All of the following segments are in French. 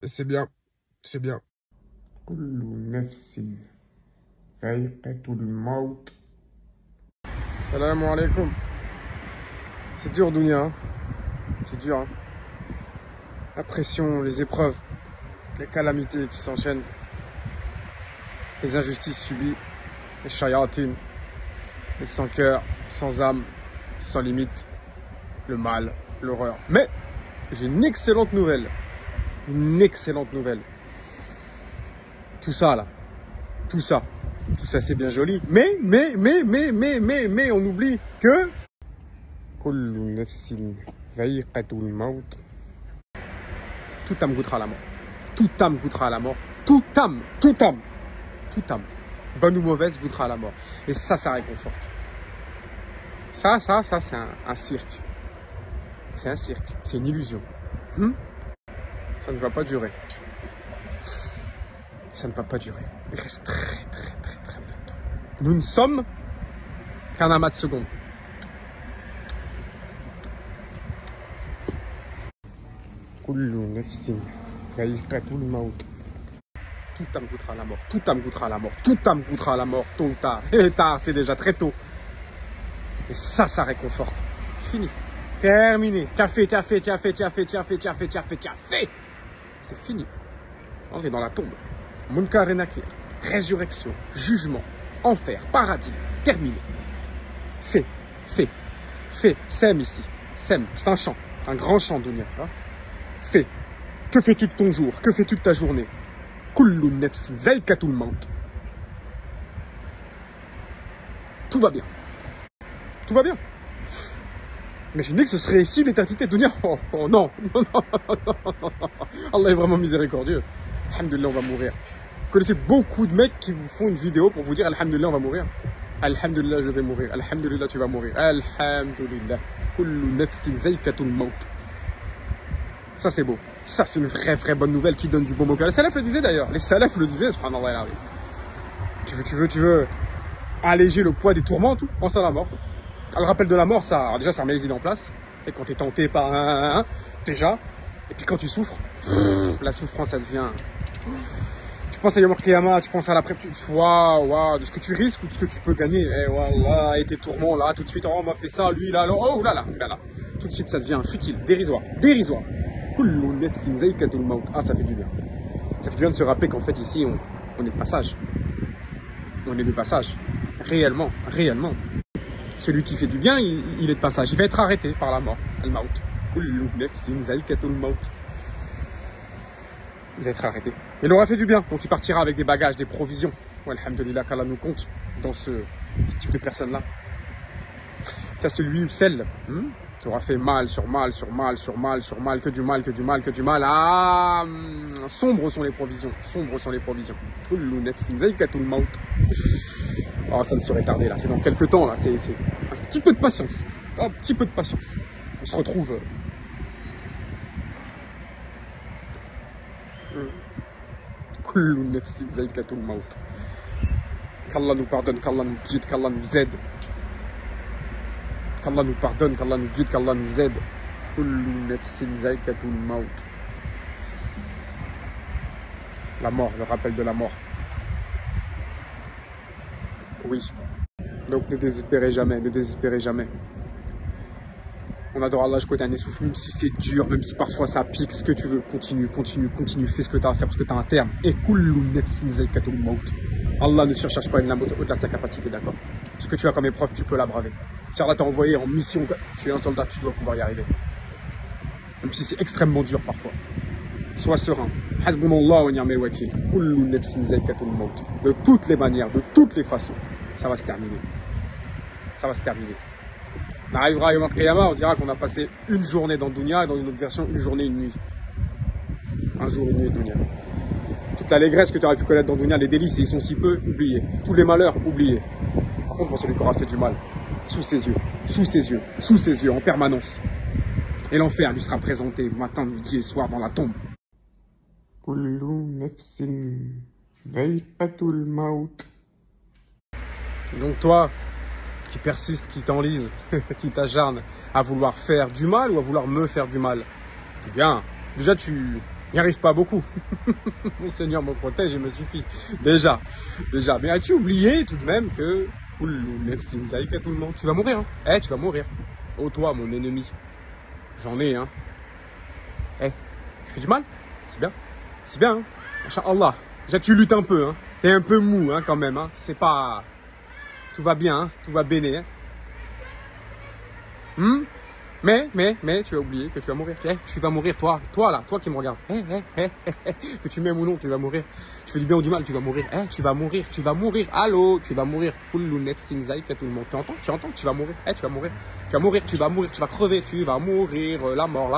C'est bien, c'est bien. كل نفس ذائقة الموت. Salam alaikum. C'est dur, Dounia. Hein. C'est dur. Hein. La pression, les épreuves, les calamités qui s'enchaînent, les injustices subies, les shayatines, les sans cœur, sans âme, sans limite, le mal, l'horreur. Mais j'ai une excellente nouvelle. Une excellente nouvelle. Tout ça là, tout ça c'est bien joli. Mais on oublie que كل نفس ذائقة الموت. toute âme goûtera la mort. Toute âme goûtera la mort. Toute âme, bonne ou mauvaise, goûtera la mort. Et ça réconforte. Ça, c'est un cirque. C'est un cirque. C'est une illusion. Ça ne va pas durer. Ça ne va pas durer. Il reste très peu de temps. Nous ne sommes qu'un amas de secondes. كل نفس ذائقة الموت. Toute âme goûtera la mort. Toute âme goûtera la mort. Toute âme goûtera la mort, tôt ou tard. Et tard, c'est déjà très tôt. Et ça réconforte. Fini. Terminé. Tu as fait. C'est fini. On est dans la tombe. Munkar et Nakir. Résurrection. Jugement. Enfer. Paradis. Terminé. Fait. Sème ici. Sème. C'est un chant. Un grand chant, Dounia. Tu vois. Fait. Que fais-tu de ton jour? Que fais-tu de ta journée? Kullu nafsin zaïkatul maut. Tout va bien. Tout va bien. Imaginez que ce serait ici l'éternité de Dounia. Oh non. Allah est vraiment miséricordieux. Alhamdulillah, on va mourir. Vous connaissez beaucoup de mecs qui vous font une vidéo pour vous dire Alhamdulillah, on va mourir. Alhamdulillah, je vais mourir. Alhamdulillah, tu vas mourir. Alhamdulillah. Kullu nafsin zaïkatul maut. Ça, c'est beau. Ça, c'est une vraie bonne nouvelle qui donne du bon moral. Les salafs le disaient d'ailleurs. Les salafs le disaient, subhanallah. Tu veux alléger le poids des tourments, tout. Pense à la mort. Le rappel de la mort, ça, alors déjà, ça remet les idées en place. Et quand t'es tenté par un, déjà. Et puis quand tu souffres, la souffrance, elle vient. Tu penses à Yom Kiyama, tu penses à l'après. Waouh, de ce que tu risques ou de ce que tu peux gagner. Et voilà, et tes tourments, là, tout de suite, oh, on m'a fait ça, lui, là, alors, oh, là. Tout de suite, ça devient futile, dérisoire. Ah, ça fait du bien. Ça fait du bien de se rappeler qu'en fait, ici, on est de passage. On est de passage. Réellement. Celui qui fait du bien, il est de passage. Il va être arrêté par la mort. Al-Maut. Il va être arrêté. Mais il aura fait du bien. Donc il partira avec des bagages, des provisions. Alhamdulillah, qu'Allah nous compte dans ce type de personne-là. Qu'à celui ou celle qui aura fait mal sur mal, que du mal. Ah, sombres sont les provisions. Oh, ça ne serait tardé là, c'est dans quelques temps là, c'est un petit peu de patience. On se retrouve. Qu'Allah nous pardonne, qu'Allah nous guide, qu'Allah nous aide. Qu'Allah nous pardonne, qu'Allah nous guide, qu'Allah nous aide. La mort, le rappel de la mort. Oui. Donc ne désespérez jamais. On adore Allah jusqu'au dernier souffle, même si c'est dur, même si parfois ça pique, ce que tu veux, continue, fais ce que tu as à faire parce que tu as un terme. Et Allah ne surcharge pas une lame au-delà de sa capacité, d'accord? Ce que tu as comme épreuve, tu peux la braver. Si Allah t'a envoyé en mission, tu es un soldat, tu dois pouvoir y arriver. Même si c'est extrêmement dur parfois. Sois serein. Hasbunallah wa ni'mal wakil. De toutes les manières, de toutes les façons, ça va se terminer. On arrivera à Yom Kiyama, on dira qu'on a passé une journée dans Dounia et dans une autre version, une journée, une nuit. Un jour, une nuit de Dounia. Toute l'allégresse que tu aurais pu connaître dans Dounia, les délices, ils sont si peu, oubliés. Tous les malheurs, oubliés. Par contre, pour celui qui aura fait du mal, sous ses yeux, en permanence. Et l'enfer lui sera présenté matin, midi et soir dans la tombe. Donc toi, qui persiste, qui t'enlise, qui t'acharne à vouloir faire du mal ou à vouloir me faire du mal, c'est bien. Déjà, tu n'y arrive pas beaucoup. Mon Seigneur me protège et me suffit. Déjà. Mais as-tu oublié tout de même que tout le monde, tu vas mourir, hein. Tu vas mourir. Oh toi, mon ennemi. J'en ai, hein. Tu fais du mal? C'est bien. C'est bien, hein. Inch'Allah. Déjà, tu luttes un peu, hein. T'es un peu mou, hein, quand même, hein. C'est pas... Tout va bien, hein. Tout va béné, hein. Mais, tu as oublié que tu vas mourir. Tu vas mourir, toi là, toi qui me regardes. Que tu m'aimes ou non, tu vas mourir. Tu fais du bien ou du mal, tu vas mourir. Tu vas mourir. Allô, tu vas mourir. Kullu nafsin zaïqatul maut. Tu entends, tu vas mourir. Tu vas mourir. Tu vas crever, tu vas mourir. La mort.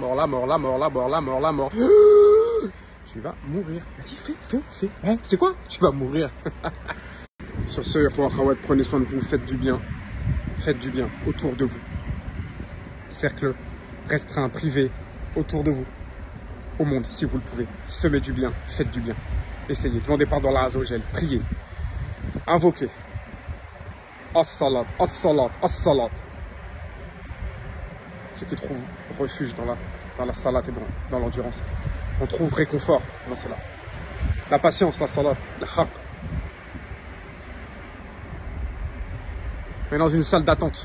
Tu vas mourir. Vas-y, fais. C'est quoi? Tu vas mourir. Sur ce, Khawat, prenez soin de vous, faites du bien. Faites du bien autour de vous. Cercle restreint, privé, autour de vous, au monde, si vous le pouvez. Semez du bien, faites du bien. Essayez, demandez pardon à Allah Azza wa Jal, priez, invoquez. As-salat. Ceux qui trouvent refuge dans la salat et dans l'endurance. On trouve réconfort dans cela. La patience, la salat, le haq. On est dans une salle d'attente.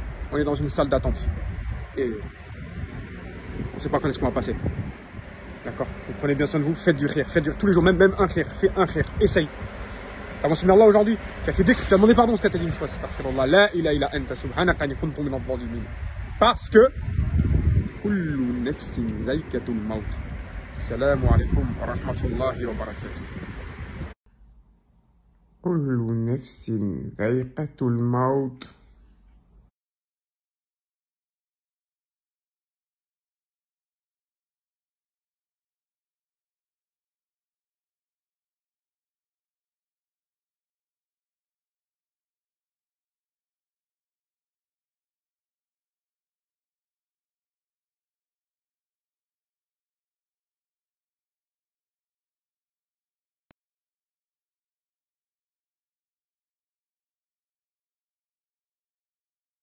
Et on ne sait pas quand est-ce qu'on va passer. D'accord? Donc prenez bien soin de vous, faites du rire, tous les jours, même un rire, fais un rire, essaye. T'as mentionné Allah aujourd'hui, tu as fait dhikr, tu as demandé pardon ce que tu as dit une fois, astaghfirullah, la ilaha illa anta subhanaka inni kuntu minadh dhalimin. Parce que kullu nafsin zaïqatul maut. Assalamu alaikum wa rahmatullahi wa barakatuh. Kullu nafsin zaïqatul maut.